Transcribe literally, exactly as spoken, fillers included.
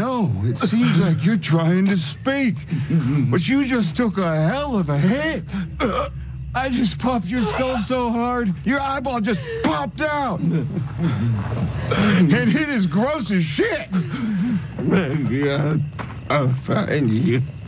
know. It seems like you're trying to speak. But you just took a hell of a hit. I just popped your skull so hard, your eyeball just popped out. And it is gross as shit. My God, I'll find you.